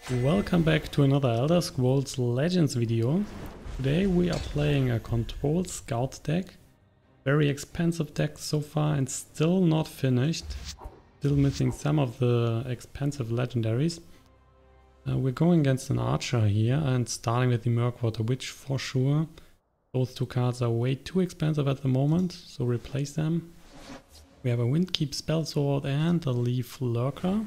Welcome back to another Elder Scrolls Legends video. Today we are playing a Control Scout deck. Very expensive deck so far and still not finished. Still missing some of the expensive legendaries. We're going against an archer here and starting with the Murkwater Witch for sure. Those two cards are way too expensive at the moment, so replace them. We have a Windkeep Spellsword and a Leaf Lurker.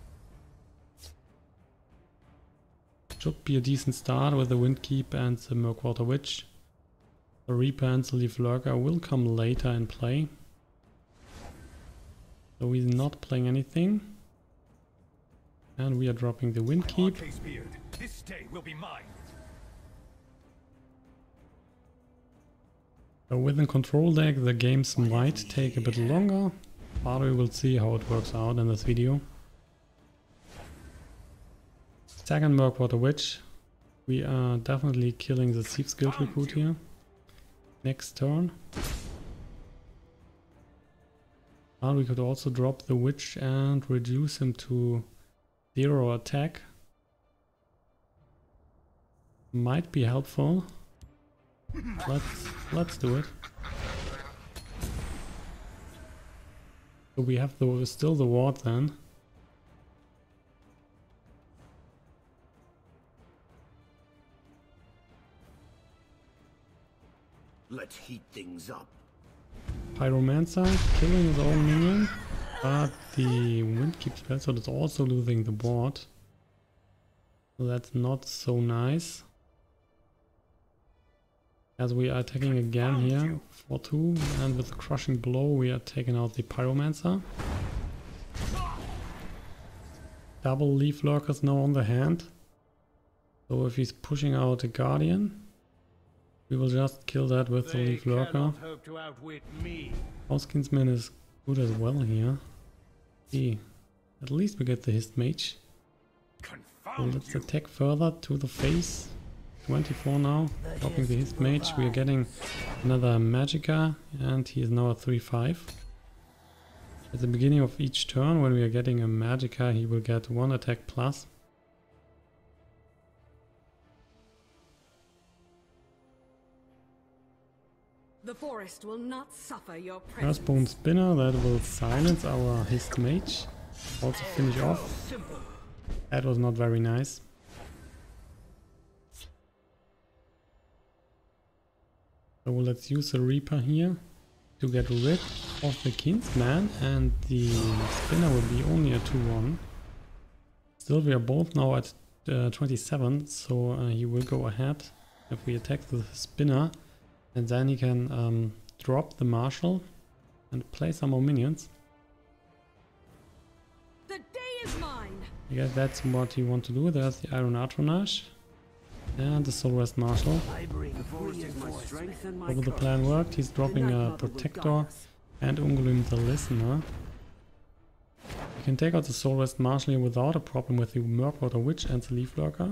Should be a decent start with the Windkeep and the Murkwater Witch. The Reaper and the Leaf Lurker will come later in play. So he's not playing anything. And we are dropping the Windkeep. This day will be mine. So with a control deck the games might take a bit longer, but we will see how it works out in this video. Second Murkwater Witch. We are definitely killing the Thieves Guild recruit here. Next turn. And we could also drop the Witch and reduce him to 0 attack. Might be helpful. Let's do it. So we have still the ward then. Let's heat things up. Pyromancer killing his own minion, but the Windkeep Spellsword is also losing the board. So that's not so nice. As we are attacking again here for 2, and with the Crushing Blow we are taking out the Pyromancer. Double Leaf Lurkers now on the hand. So if he's pushing out a Guardian, we will just kill that with the Leaf Lurker. Housekinsman is good as well here. See, at least we get the Hist Mage. So let's attack further to the face. 24 now, dropping the Hist Mage. We are getting another Magicka and he is now at 3-5. At the beginning of each turn when we are getting a Magicka he will get 1 attack plus. The forest will not suffer your presence. Earthbone Spinner, that will silence our Hist Mage. Also finish off. That was not very nice. So let's use the Reaper here to get rid of the Kinsman, and the Spinner will be only a 2-1. Still we are both now at 27, so he will go ahead if we attack the Spinner. And then he can drop the Marshal and play some more minions. The day is mine. I guess that's what he wants to do. There's the Iron Atronach and the Soul Rest Marshal. However the plan worked. He's dropping a Protector and Ungrim the Listener. You can take out the Soul Rest Marshal here without a problem with the Murkwater Witch and the Leaf Lurker.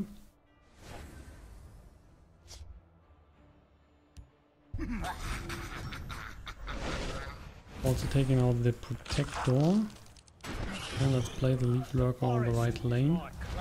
Also taking out the Protector. And let's play the Leaf Lurker on the right lane.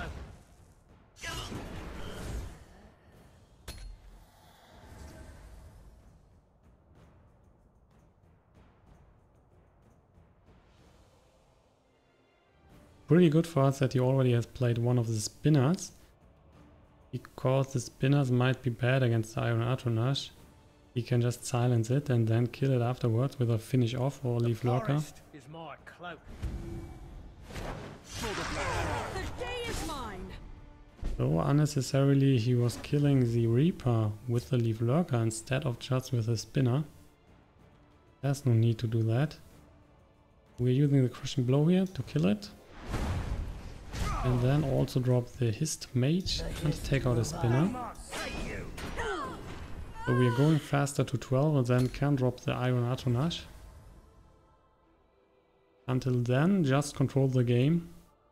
Pretty good for us that he already has played one of the Spinners, because the Spinners might be bad against the Iron Atronach. He can just silence it and then kill it afterwards with a finish off or Leaf Lurker. The day is mine. So unnecessarily he was killing the Reaper with the Leaf Lurker instead of just with the Spinner. There's no need to do that. We're using the Crushing Blow here to kill it. And then also drop the Hist Mage and take out a Spinner. So we are going faster to 12 and then can drop the Iron Atronach. Until then, just control the game.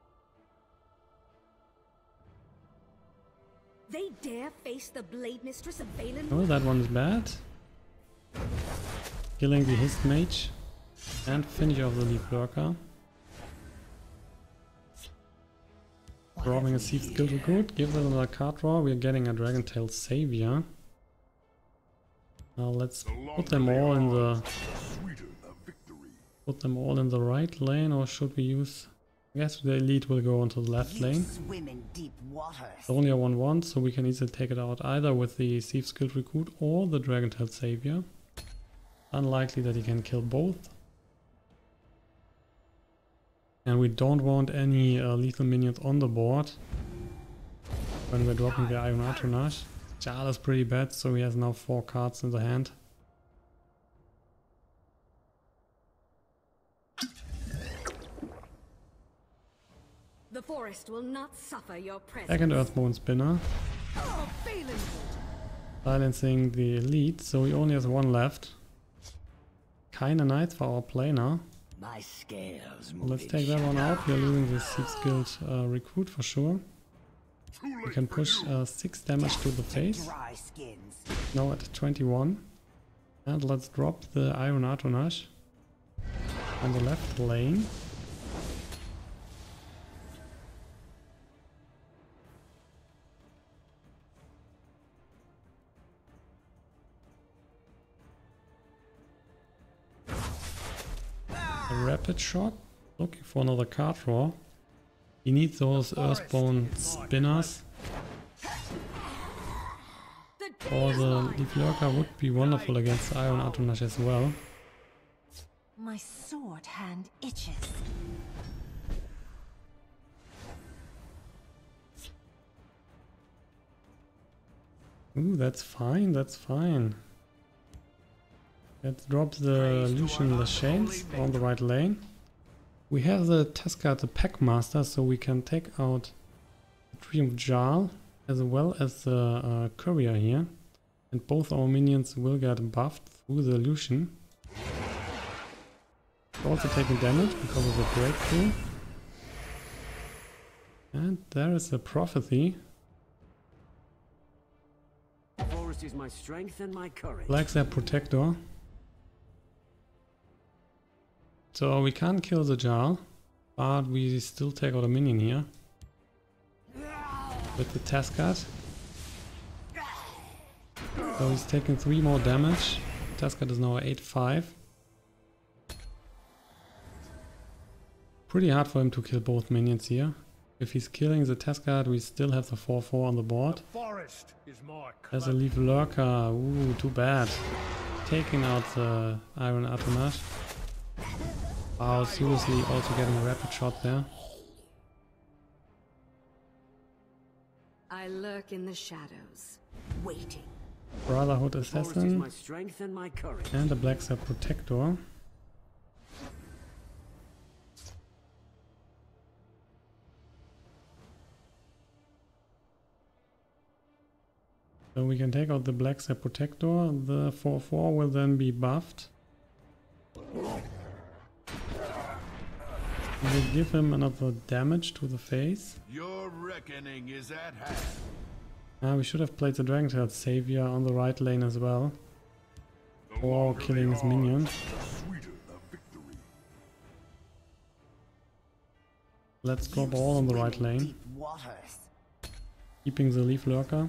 They dare face the Blade Mistress of Valen. Oh, that one is bad. Killing the Hist Mage and finish off the Leaf Lurker. Drawing a Thief Skill Recruit, gives us another card draw. We are getting a Dragontail Savior. Now let's put them all in the right lane, or should we use? I guess the elite will go onto the left lane. It's only a 1/1, so we can easily take it out either with the Thief Skill Recruit or the Dragontail Savior. Unlikely that he can kill both. And we don't want any lethal minions on the board when we're dropping the Iron Atronach. Jarl is pretty bad, so he has now 4 cards in the hand. The forest will not suffer your presence. Second Earthbone Spinner. Oh, Phelan. Silencing the elite, so he only has 1 left. Kinda nice for our play now. My scales Let's take that one out. We are losing the Thief Skilled Recruit for sure. We can push 6 damage to the face. Now at 21. And let's drop the Iron Atronach on the left lane. A Rapid Shot, looking for another card draw. He needs those Earthbone Spinners. Or the Leaf Lurker would be wonderful against the Iron Atronach as well. My sword hand itches. Ooh, that's fine, that's fine. Let's drop the Lucian Lashane on the right lane. We have the Tuskarr, the Packmaster, so we can take out the Tree of Jarl as well as the Courier here. And both our minions will get buffed through the Lucian. Also taking damage because of the breakthrough. And there is a Prophecy. The forest is my strength and my courage. Blacksap Protector. So we can't kill the Jarl, but we still take out a minion here. With the Tuskarr. So he's taking 3 more damage. Tuskarr is now 8-5. Pretty hard for him to kill both minions here. If he's killing the Tuskarr, we still have the 4-4 on the board. Forest is my There's a Leaf Lurker. Ooh, too bad. Taking out the Iron Atronach. Wow, seriously, also getting a Rapid Shot there. I lurk in the shadows, waiting. Brotherhood The forest is Assassin my strength and my courage. and a Blacksap Protector. So we can take out the Blacksap Protector. The 4-4 will then be buffed. We'll give him another damage to the face. Your reckoning is at hand. We should have played the Dragontail Savior on the right lane as well. Or killing his minion. Sweeter the victory. Let's drop all on the right lane. Keeping the Leaf Lurker.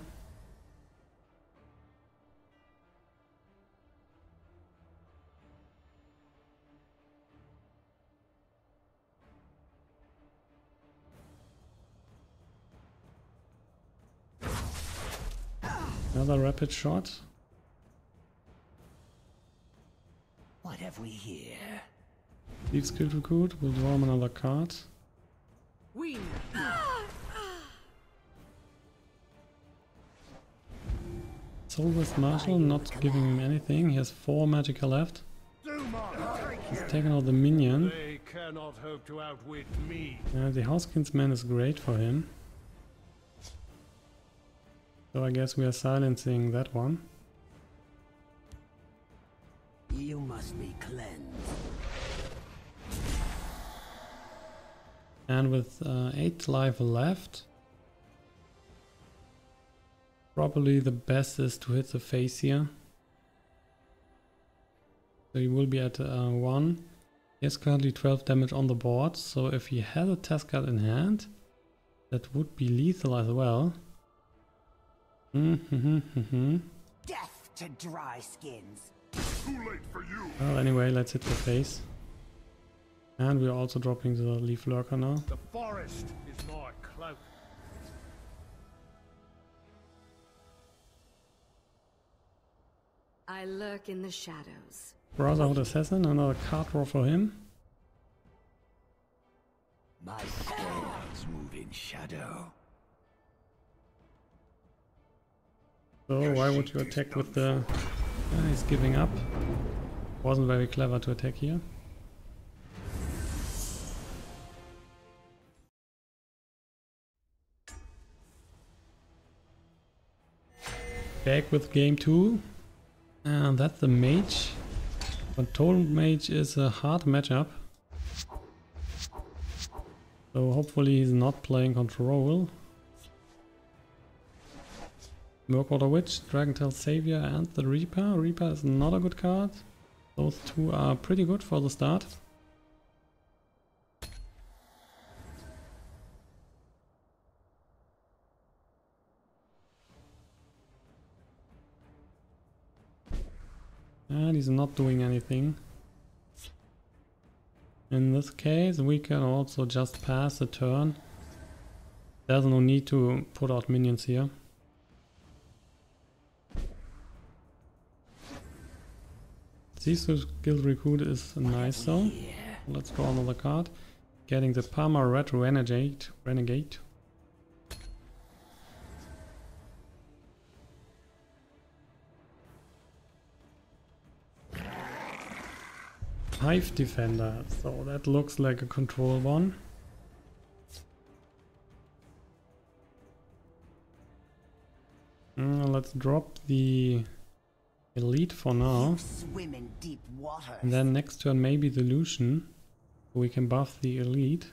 Another Rapid Shot. What have we here? Thief Skill Recruit will draw him another card. We Soulless Marshal, not giving him anything. He has 4 Magicka left. He's taken out the minion. They cannot hope to outwit me. The Houseking's Man is great for him. So I guess we are silencing that one. You must be cleansed. And with 8 life left, probably the best is to hit the face here. So he will be at 1. He has currently 12 damage on the board, so if he has a Tuskarr in hand, That would be lethal as well. Death to dry skins. Too late for you. Well, anyway, let's hit the face. And we're also dropping the Leaf Lurker now. The forest is my cloak. I lurk in the shadows. Brotherhood Assassin, another card draw for him. My spells move in shadow. So why would you attack with the... he's giving up. Wasn't very clever to attack here. Back with game 2. And that's the mage. Control mage is a hard matchup. So hopefully he's not playing control. Murkwater Witch, Dragentail Savior and the Reaper. Reaper is not a good card. Those two are pretty good for the start. And he's not doing anything. In this case, we can also just pass the turn. There's no need to put out minions here. Sisu Guild Recruit is nice though. Let's draw another card. Getting the Parma Red Renegade. Hive Defender, so that looks like a control one. Let's drop the Elite for now. Swim in deep waters. And then next turn maybe the Lucian. We can buff the Elite.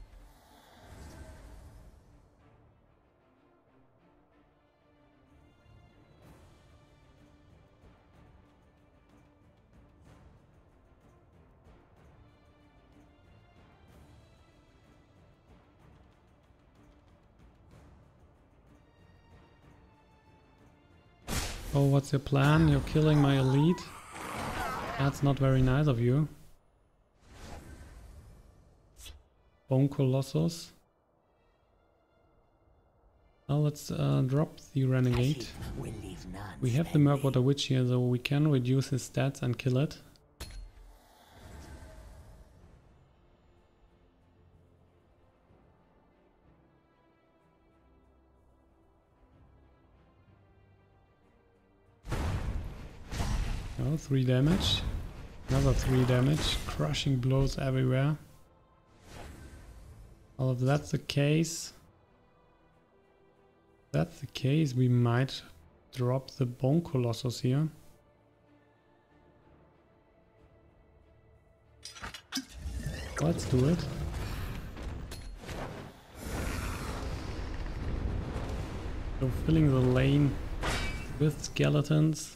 Oh, what's your plan? You're killing my Elite? That's not very nice of you. Bone Colossus. Now let's drop the Renegade. We have the Murkwater Witch here, so we can reduce his stats and kill it. Oh, 3 damage. Another 3 damage. Crushing blows everywhere. Well, if that's the case... we might drop the Bone Colossus here. Let's do it. So filling the lane with skeletons.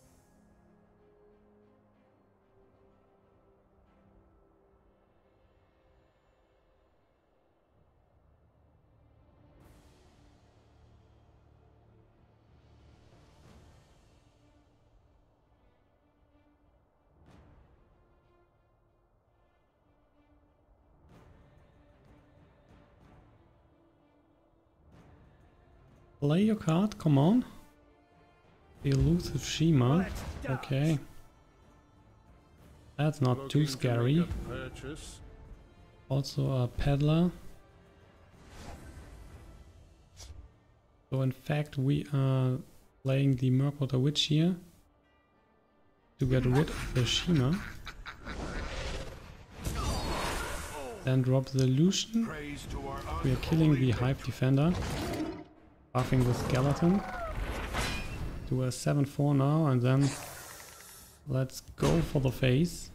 Play your card, come on. The elusive Shima. Okay. That's not too scary. Also a peddler. So in fact we are playing the Murkwater Witch here to get rid of the Shima. Then drop the Lucian. We are killing the Hive Defender. Buffing the skeleton to a 7-4 now, and then let's go for the face.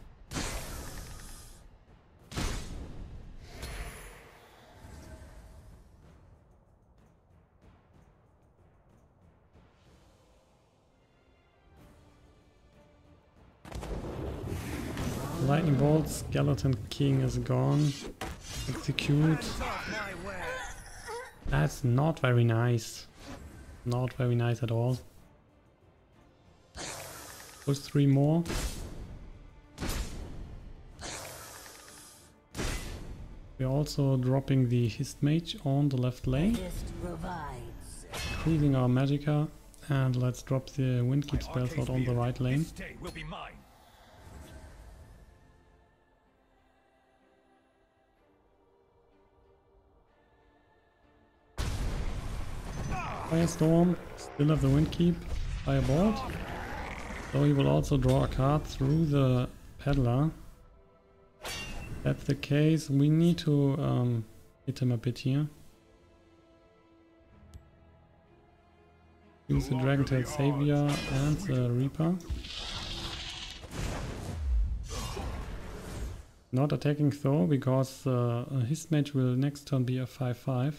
Lightning bolt, skeleton king is gone. Execute. That's not very nice. Not very nice at all. Those 3 more. We're also dropping the Hist Mage on the left lane. Increasing our Magicka. And let's drop the Windkeep spell slot on the right lane. Firestorm, still have the Windkeep, Firebolt. So he will also draw a card through the Peddler. If that's the case, we need to hit him a bit here. Use the Dragontail Savior and the Reaper. Not attacking though, because his mage will next turn be a 5/5.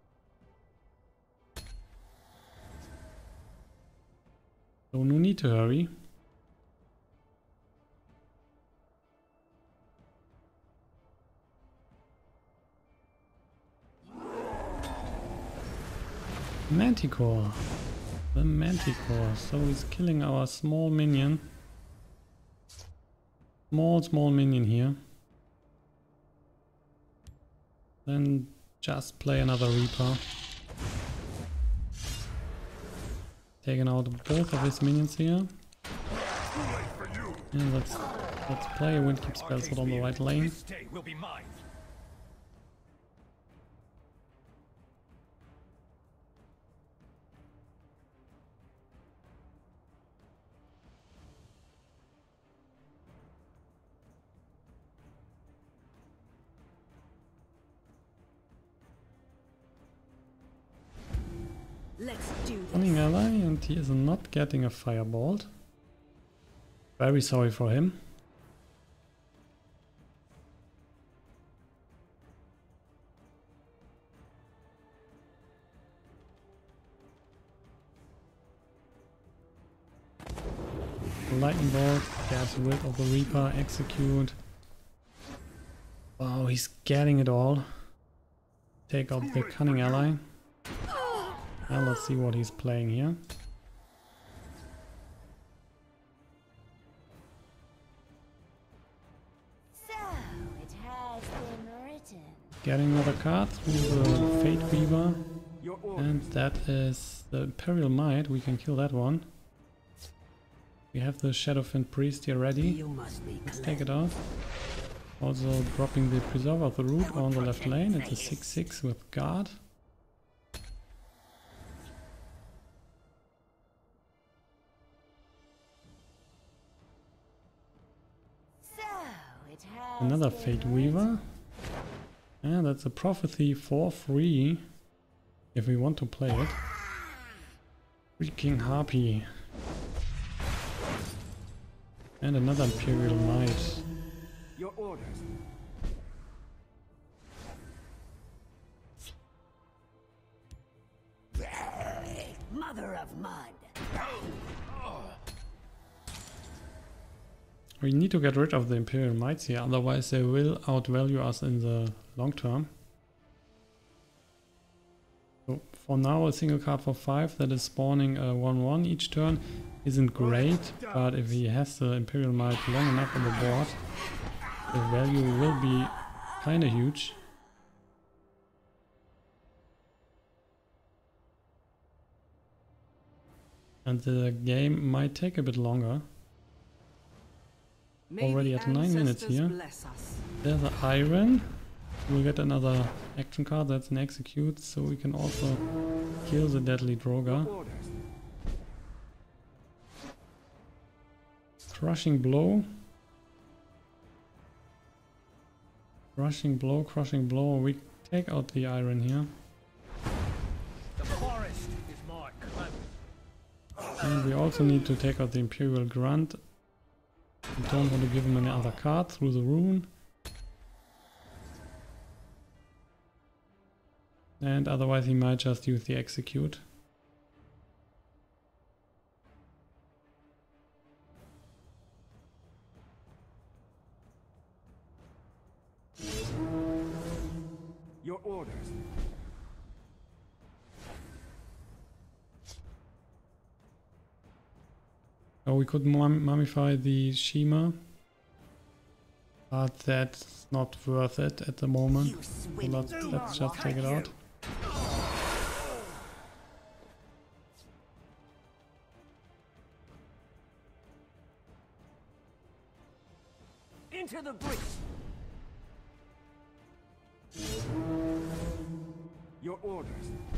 So no need to hurry. Manticore. The Manticore. So he's killing our small minion. Small minion here. Then just play another Reaper. Taking out both of his minions here. And let's play a Windkeep spell slot on the right lane. Let's do this. Cunning ally, and he is not getting a Firebolt. Very sorry for him. Lightning Bolt, gets rid of the Reaper, execute. Wow, he's getting it all. Take out the Cunning ally. Now let's see what he's playing here. So it has been written. Getting another card through the Fate Weaver. And that is the Imperial Might. We can kill that one. We have the Shadowfiend Priest here ready. Let's take it out. Also dropping the Preserver of the Root on the left lane. It's a 6/6 with guard. Another Fate Weaver. And that's a Prophecy for free. If we want to play it. Freaking Harpy. And another Imperial Might. Your orders. Mother of mud. We need to get rid of the Imperial Mights here, otherwise they will outvalue us in the long term. So for now a single card for 5 that is spawning a 1/1 each turn isn't great, but if he has the Imperial Might long enough on the board, the value will be kinda huge. And the game might take a bit longer. Already at 9 minutes here. There's an Iron. We'll get another action card, that's an execute, so we can also kill the Deadly Droga. Crushing Blow. Crushing Blow. We take out the Iron here. The forest is my cloak. And we also need to take out the Imperial Grunt. We don't want to give him any other card through the rune. And otherwise he might just use the execute. Your orders. Oh, we could mummify the Shima, but that's not worth it at the moment. So let's just take it out. Into the breach. Your orders.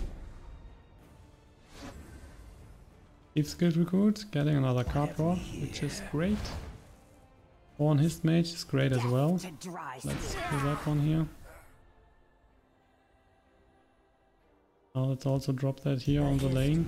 Thief Skill Recruit, getting another card draw, which is great. Born Hist Mage is great as well. Let's do that one here. Now let's also drop that here on the lane.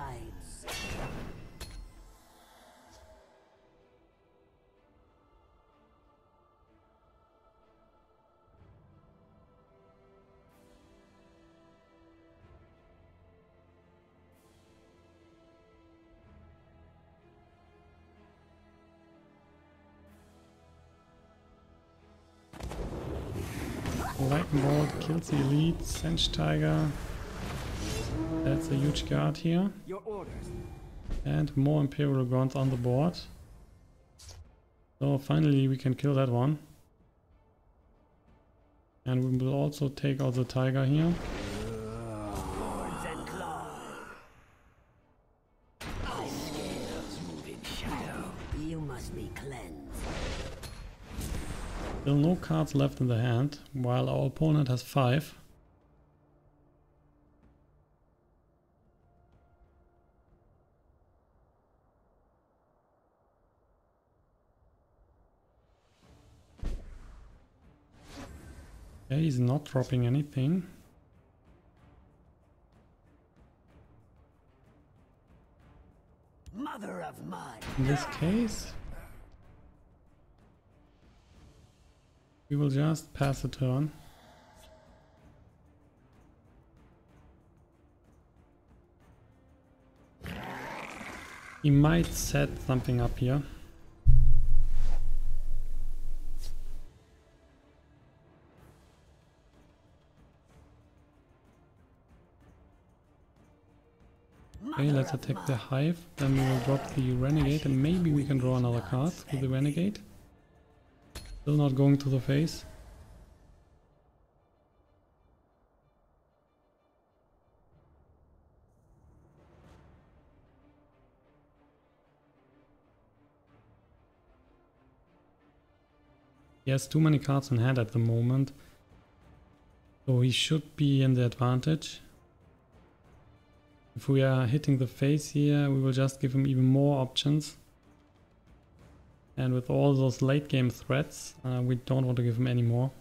Lightning Bolt kills the elite, Sench Tiger. That's a huge guard here. Your orders. And more Imperial Guns on the board. So finally we can kill that one. And we will also take out the Tiger here. Swords and claws. My scales move in shadow. You must be cleansed. Still no cards left in the hand, while our opponent has 5. Okay, he's not dropping anything. Mother of mud. In this case, we will just pass the turn. He might set something up here. Okay, let's attack the Hive, then we will drop the Renegade and maybe we can draw another card with the Renegade. Still not going to the face. He has too many cards in hand at the moment, so he should be in the advantage. If we are hitting the face here, we will just give him even more options. And with all those late game threats, we don't want to give him any more.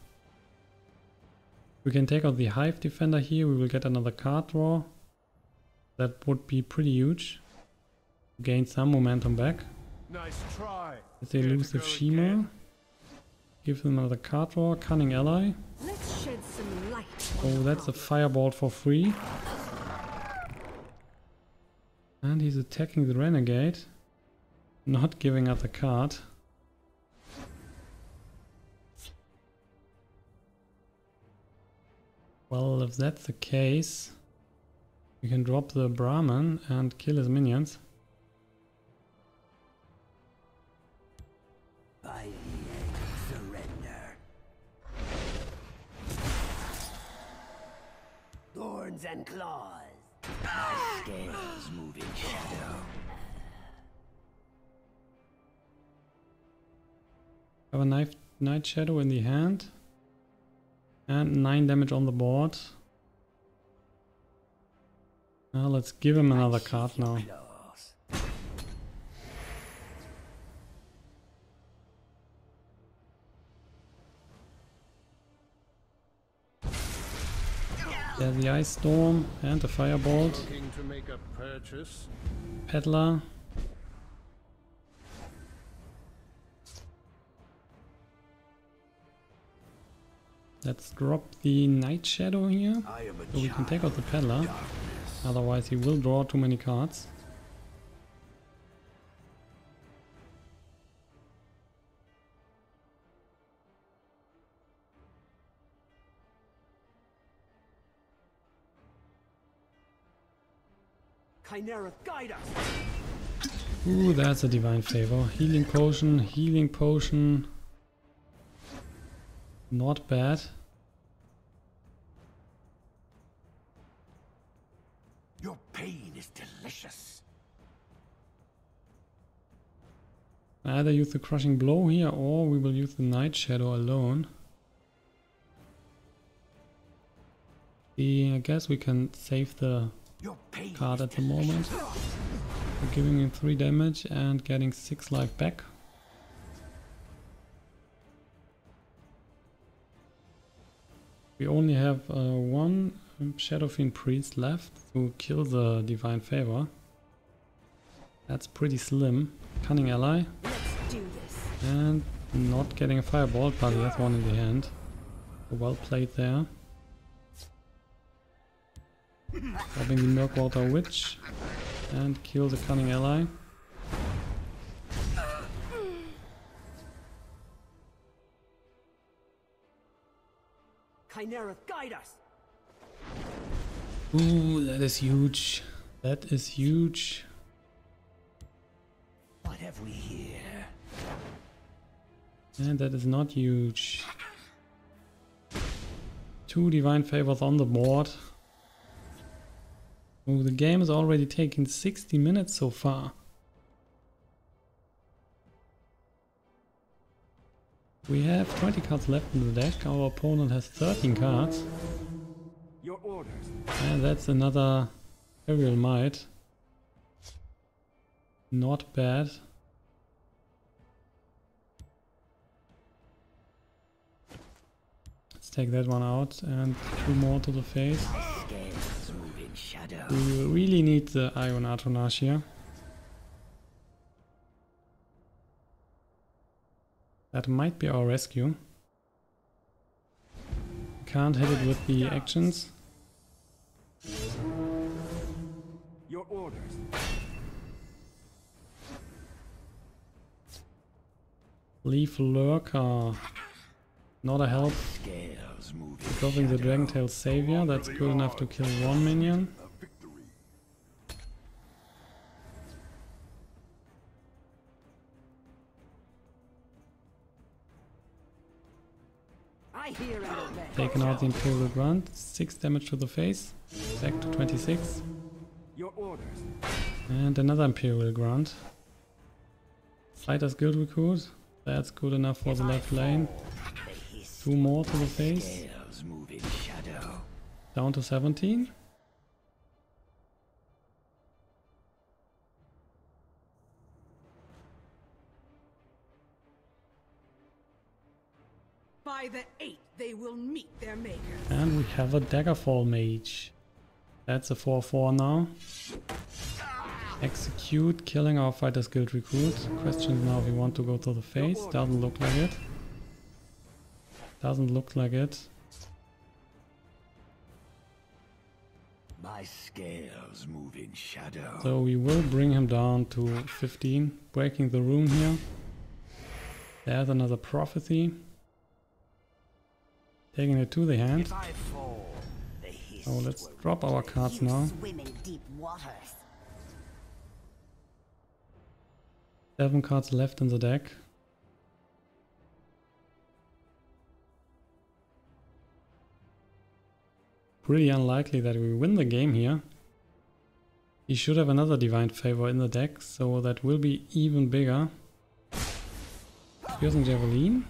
We can take out the Hive Defender here, we will get another card draw. That would be pretty huge. Gain some momentum back. Nice try. With the elusive Shima. Give them another card draw, Cunning Ally. Let's shed some light. Oh, that's a Firebolt for free. And he's attacking the Renegade. Not giving us a card. Well, if that's the case, we can drop the Brahmin and kill his minions. By the end, surrender. Thorns and claws. My scales move in shadow. Have a Night Shadow in the hand. And 9 damage on the board. Now let's give him another card now. There's the Ice Storm and the Firebolt. Looking to make a purchase. Peddler. Let's drop the Night Shadow here, so we can take out the Peddler. Otherwise he will draw too many cards. Chimera, guide us! Ooh, that's a divine favor. Healing potion, healing potion. Not bad. Your pain is delicious. Either use the crushing blow here or we will use the night shadow alone. I guess we can save the Your pain card is at the moment. We're giving him 3 damage and getting 6 life back. We only have one Shadow Fiend Priest left to kill the Divine Favor. That's pretty slim. Cunning Ally. Let's do this. And not getting a Fireball, but he has one in the hand. So well played there. Dropping the Murkwater Witch. And kill the Cunning Ally. Chimera, guide us! Ooh, that is huge. That is huge. What have we here? And that is not huge. 2 Divine Favors on the board. Oh, the game is already taking 60 minutes so far. We have 20 cards left in the deck. Our opponent has 13 cards. Your orders. And that's another Aerial Might. Not bad. Let's take that one out and 2 more to the face. Scales move in shadow. We really need the Iron Atronach here. That might be our rescue. Can't hit it with the actions. Your orders. Leaf Lurker. Not a help. Scales move in Dropping the shadow. Dragentail Savior. That's good enough to kill 1 minion. I hear and obey. Taken out the Imperial Grunt. 6 damage to the face. Back to 26. Your orders. And another Imperial Grunt. Fighter's Guild Recruit. That's good enough for the left lane. 2 more to the face. Scales move in shadow. Down to 17. By the 8th, they will meet their maker. And we have a Daggerfall Mage. That's a 4/4 now. Execute, killing our Fighter's Guild Recruit. Question now if we want to go to the face. Doesn't look like it. Doesn't look like it. My scales move in shadow. So we will bring him down to 15. Breaking the rune here. There's another Prophecy. Taking it to the hand. If I fall, the hiss Oh, let's will drop our cards now. swim in deep waters. 7 cards left in the deck. Pretty unlikely that we win the game here. He should have another Divine Favor in the deck, so that will be even bigger. Piercing Javelin.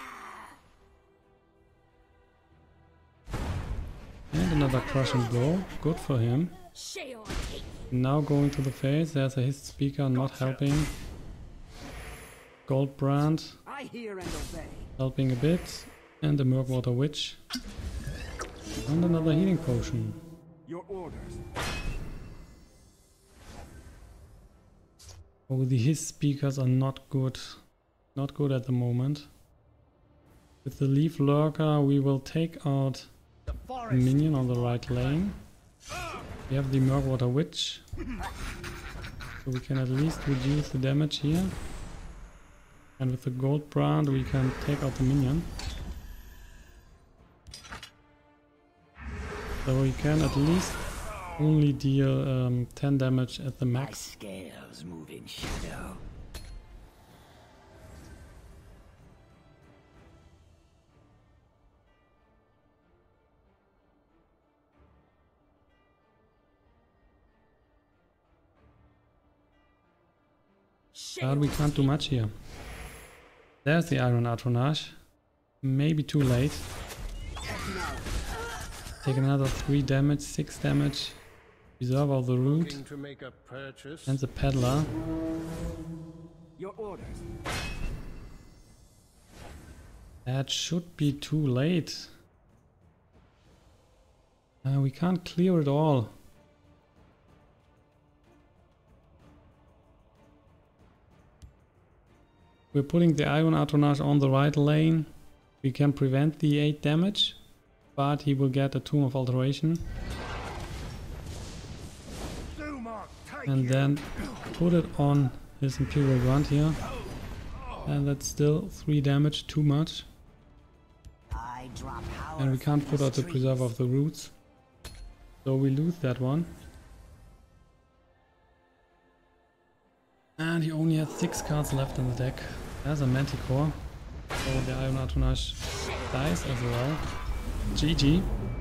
And another Crushing Blow. Good for him. Sheol, Now going to the face. There's a Hist Speaker not helping. Goldbrand I hear and obey. helping a bit. And the Murkwater Witch. And another Healing Potion. Your orders. Oh, the Hist Speakers are not good. Not good at the moment. With the Leaf Lurker we will take out a minion on the right lane. We have the Murkwater Witch. So we can at least reduce the damage here. And with the Goldbrand we can take out the minion. So we can at least only deal 10 damage at the My max. scales move in shadow. But we can't do much here. There's the Iron Atronach. Maybe too late. Take another 3 damage, 6 damage. Preserve all the root. To make a purchase. And the Peddler. Your orders. That should be too late. We can't clear it all. We're putting the Iron Atronach on the right lane. We can prevent the 8 damage, but he will get a Tomb of Alteration. And then put it on his Imperial Grunt here. And that's still 3 damage, too much. I drop power And we can't from put the out the streets. Preserve of the Roots. So we lose that one. And he only has 6 cards left in the deck. There's a Manticore. So the Iron Atronach dies as well. GG.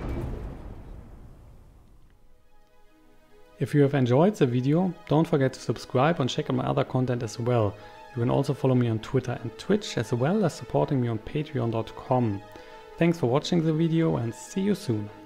If you have enjoyed the video, don't forget to subscribe and check out my other content as well. You can also follow me on Twitter and Twitch, as well as supporting me on patreon.com. Thanks for watching the video and see you soon.